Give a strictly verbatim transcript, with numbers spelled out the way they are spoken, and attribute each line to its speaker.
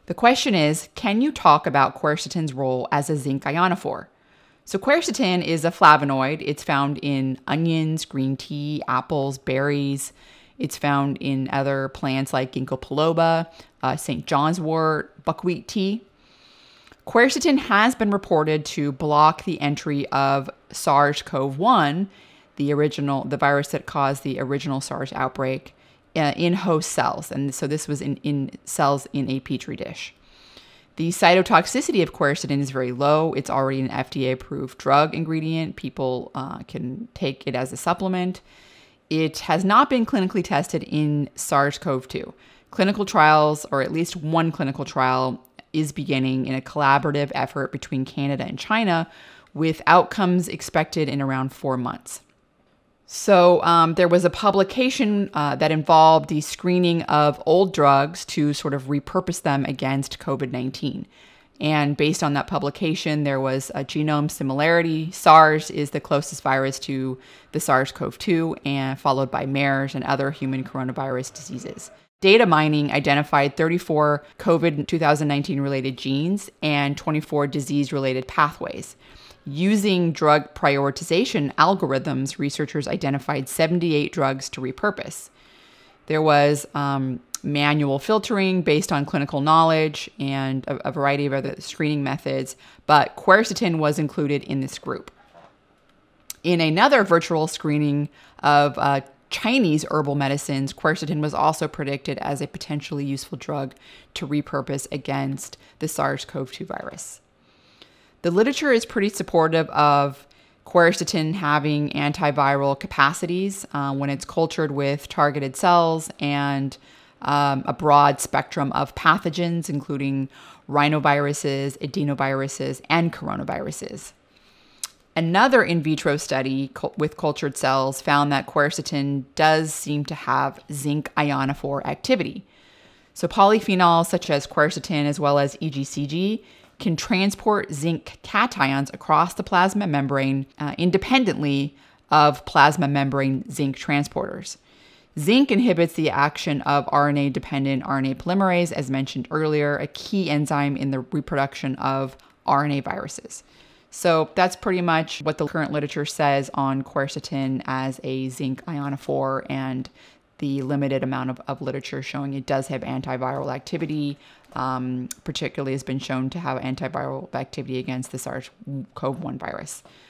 Speaker 1: The question is, can you talk about quercetin's role as a zinc ionophore? So quercetin is a flavonoid. It's found in onions, green tea, apples, berries. It's found in other plants like ginkgo biloba, uh, Saint John's wort, buckwheat tea. Quercetin has been reported to block the entry of SARS CoV one, the original, the virus that caused the original SARS outbreak, uh, in host cells. And so this was in, in cells in a petri dish. The cytotoxicity of quercetin is very low. It's already an F D A-approved drug ingredient. People uh, can take it as a supplement. It has not been clinically tested in SARS CoV two. Clinical trials, or at least one clinical trial, is beginning in a collaborative effort between Canada and China, with outcomes expected in around four months. So um, there was a publication uh, that involved the screening of old drugs to sort of repurpose them against COVID nineteen. And based on that publication, there was a genome similarity. SARS is the closest virus to the SARS CoV two, and followed by MERS and other human coronavirus diseases. Data mining identified thirty-four COVID twenty nineteen related genes and twenty-four disease-related pathways. Using drug prioritization algorithms, researchers identified seventy-eight drugs to repurpose. There was um, manual filtering based on clinical knowledge and a, a variety of other screening methods, but quercetin was included in this group. In another virtual screening of uh, Chinese herbal medicines, quercetin was also predicted as a potentially useful drug to repurpose against the SARS CoV two virus. The literature is pretty supportive of quercetin having antiviral capacities uh, when it's cultured with targeted cells and um, a broad spectrum of pathogens, including rhinoviruses, adenoviruses, and coronaviruses. Another in vitro study with cultured cells found that quercetin does seem to have zinc ionophore activity. So polyphenols such as quercetin as well as E G C G can transport zinc cations across the plasma membrane uh, independently of plasma membrane zinc transporters. Zinc inhibits the action of R N A-dependent R N A polymerase, as mentioned earlier, a key enzyme in the reproduction of R N A viruses. So that's pretty much what the current literature says on quercetin as a zinc ionophore, and the limited amount of, of literature showing it does have antiviral activity, um, particularly has been shown to have antiviral activity against the SARS CoV one virus.